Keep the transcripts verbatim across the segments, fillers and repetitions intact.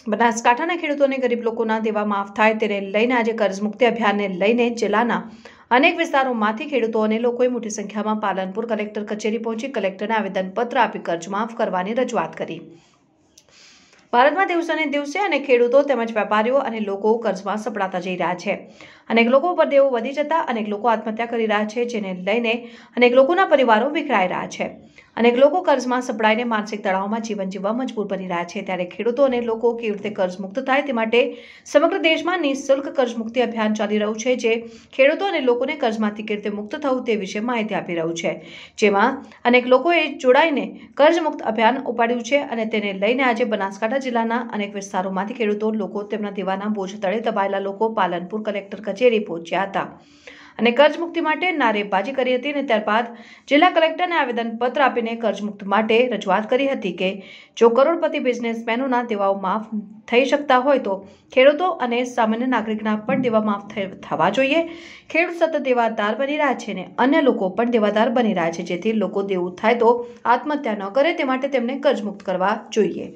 બનાસકાંઠાના ખેડૂતોને ગરીબ લોકોના દેવા માફ થાય તેને લઈને આજે કર્જમુક્તિ અભિયાનને લઈને જિલ્લાના અનેક વિસ્તારોમાંથી ખેડૂતો અને લોકોએ મોટી સંખ્યામાં પાલનપુર કલેક્ટર કચેરી પહોંચી કલેક્ટરને આવેદનપત્ર આપી કર્જ માફ કરવાની રજૂઆત કરી। ભારતમાં દિવસે ને દિવસે અને ખેડૂતો તેમજ વેપારીઓ અને લોકો કર્જમાં સપડાતા જઈ રહ્યા છે। અનેક લોકો પર દેવો વધી જતા અનેક લોકો આત્મહત્યા કરી રહ્યા છે, જેને લઈને અનેક લોકોના પરિવારો વિખરાઈ રહ્યા છે। અનેક લોકો કર્જમાં સપડાઈને માનસિક તણાવમાં જીવન જીવવા મજબૂર બની રહ્યા છે। ત્યારે ખેડૂતો અને લોકો કેવી રીતે કર્જમુક્ત થાય તે માટે સમગ્ર દેશમાં નિઃશુલ્ક કર્જમુક્તિ અભિયાન ચાલી રહ્યું છે, જે ખેડૂતો અને લોકોને કર્જમાંથી કેવી રીતે મુક્ત થવું તે વિશે માહિતી આપી રહ્યું છે, જેમાં અનેક લોકોએ જોડાઈને કર્જમુક્ત અભિયાન ઉપાડ્યું છે। અને તેને લઈને આજે બનાસકાંઠા જિલ્લાના અનેક વિસ્તારોમાંથી ખેડૂતો લોકો તેમના દેવાના બોજ તળે દબાયેલા લોકો પાલનપુર કલેક્ટર કચેરી પહોંચ્યા હતા અને કર્જમુક્તિ માટે નારેબાજી કરી હતી। અને ત્યારબાદ જિલ્લા કલેક્ટરને આવેદનપત્ર આપીને કર્જમુક્ત માટે રજૂઆત કરી હતી કે જો કરોડપતિ બિઝનેસમેનોના દેવાઓ માફ થઈ શકતા હોય તો ખેડૂતો અને સામાન્ય નાગરિકના પણ દેવા માફ થવા જોઈએ। ખેડૂત સતત દેવાદાર બની રહ્યા છે અને અન્ય લોકો પણ દેવાદાર બની રહ્યા છે, જેથી લોકો દેવું થાય તો આત્મહત્યા ન કરે તે માટે તેમને કર્જમુક્ત કરવા જોઈએ।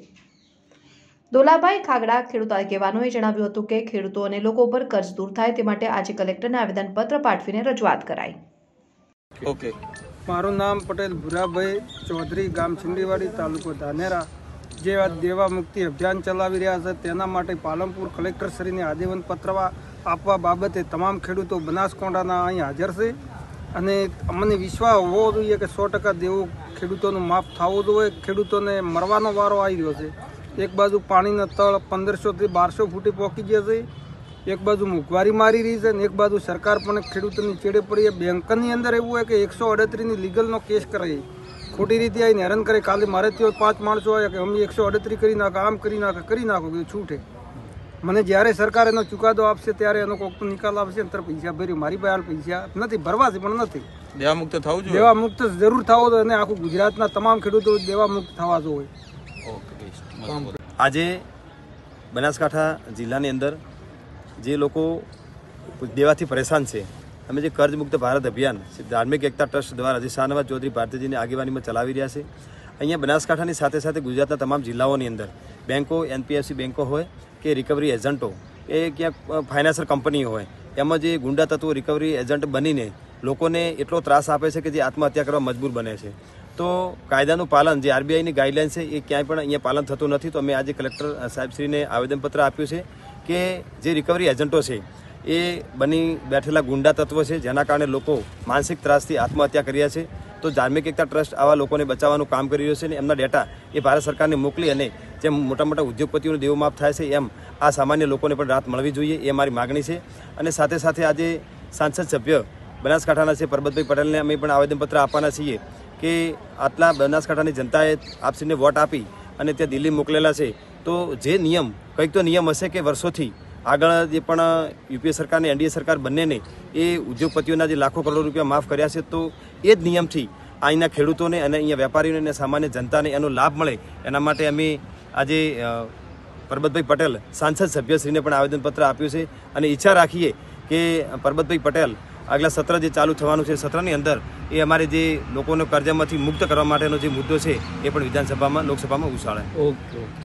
દોલાભાઈ ખાગડા ખેડૂત આગેવાનોએ જણાવ્યું હતું કે ખેડૂતો અને લોકો પર કર્જ દૂર થાય તે માટે આજે કલેક્ટરને આવેદનપત્ર પાઠવીને રજૂઆત કરાઈ। ઓકે, મારું નામ પટેલ ભુરાભાઈ ચૌધરી, ગામ છીંડીવાડી, તાલુકો ધાનેરા, જે દેવા મુક્તિ અભિયાન ચલાવી રહ્યા છે તેના માટે પાલનપુર કલેક્ટરશ્રીને આવેદનપત્ર આપવા બાબતે તમામ ખેડૂતો બનાસકાંઠાના અહીં હાજર છે અને અમને વિશ્વાસ હોવો જોઈએ કે સો ટકા દેવું ખેડૂતોનું માફ થવું જોઈએ। ખેડૂતોને મરવાનો વારો આવી રહ્યો છે। એક બાજુ પાણીના તળ પંદરસોથી બારસો ફૂટે પહોંચી ગયા છે, એક બાજુ મોંઘવારી મારી રહી છે ને એક બાજુ સરકાર પણ ખેડૂતોની ચેડે પડી। બેંકની અંદર એવું હોય કે એકસો અડત્રીસની લીગલનો કેસ કરે, ખોટી રીતે આવીને હેરાન કરે। કાલે મારે ત્યાં પાંચ માણસો આવ્યા કે અમે એકસો અડત્રીસ કરી નાખો, આમ કરી નાખો, કરી નાખો કે છૂટે। મને જ્યારે સરકાર એનો ચુકાદો આપશે ત્યારે એનો કોઈક નિકાલ આવશે ને ત્યારે પૈસા ભર્યું। મારી પાસે હાલ પૈસા નથી, ભરવા છે પણ નથી। દેવા મુક્ત થવું જોઈએ, દેવા મુક્ત જરૂર થવો જોઈએ અને આખું ગુજરાતના તમામ ખેડૂતો દેવા મુક્ત થવા જોઈએ। આજે બનાસકાંઠા જિલ્લાની અંદર જે લોકો દેવાથી પરેશાન છે, અમે જે કર્જમુક્ત ભારત અભિયાન ધાર્મિક એકતા ટ્રસ્ટ દ્વારા જે શાહનવાજ ચૌધરી ભારતીજીની આગેવાનીમાં ચલાવી રહ્યા છે। અહીંયા બનાસકાંઠાની સાથે સાથે ગુજરાતના તમામ જિલ્લાઓની અંદર બેન્કો, એનપીએફસી બેન્કો હોય કે રિકવરી એજન્ટો એ ક્યાંક ફાઇનાન્સર કંપનીઓ હોય, એમાં જે ગુંડા તત્વો રિકવરી એજન્ટ બનીને લોકોને એટલો ત્રાસ આપે છે કે જે આત્મહત્યા કરવા મજબૂર બને છે। તો કાયદાનું પાલન જે આરબીઆઈની ગાઈડલાઇન છે એ ક્યાંય પણ અહીંયા પાલન થતું નથી। તો અમે આજે કલેક્ટર સાહેબશ્રીને આવેદનપત્ર આપ્યું છે કે જે રિકવરી એજન્ટો છે એ બની બેઠેલા ગુંડા તત્વો છે, જેના કારણે લોકો માનસિક ત્રાસથી આત્મહત્યા કર્યા છે। તો ધાર્મિક એકતા ટ્રસ્ટ આવા લોકોને બચાવવાનું કામ કરી રહ્યો છે અને એમના ડેટા એ ભારત સરકારને મોકલી અને જેમ મોટા મોટા ઉદ્યોગપતિઓને દેવું માફ થાય છે એમ આ સામાન્ય લોકોને પણ રાહત મળવી જોઈએ, એ અમારી માગણી છે। અને સાથે સાથે આજે સાંસદ સભ્ય બનાસકાંઠાના છે પરબતભાઈ પટેલને અમે પણ આવેદનપત્ર આપવાના છીએ કે આટલા બનાસકાંઠાની જનતાએ આપશ્રીને વોટ આપી અને ત્યાં દિલ્હી મોકલેલા છે, તો જે નિયમ કંઈક તો નિયમ હશે કે વર્ષોથી આગળ જે પણ યુપીએ સરકાર ને એનડીએ સરકાર બંનેને એ ઉદ્યોગપતિઓના જે લાખો કરોડ રૂપિયા માફ કર્યા છે, તો એ જ નિયમથી અહીંના ખેડૂતોને અને અહીંયા વેપારીઓને અને સામાન્ય જનતાને એનો લાભ મળે એના માટે અમે આજે પરબતભાઈ પટેલ સાંસદ સભ્યશ્રીને પણ આવેદનપત્ર આપ્યું છે અને ઈચ્છા રાખીએ કે પરબતભાઈ પટેલ આગલા સત્ર જે ચાલુ થવાનું છે સત્રની અંદર એ અમારે જે લોકોને કર્જામાંથી મુક્ત કરવા માટેનો જે મુદ્દો છે એ પણ વિધાનસભામાં લોકસભામાં ઉછાળે। ઓકે।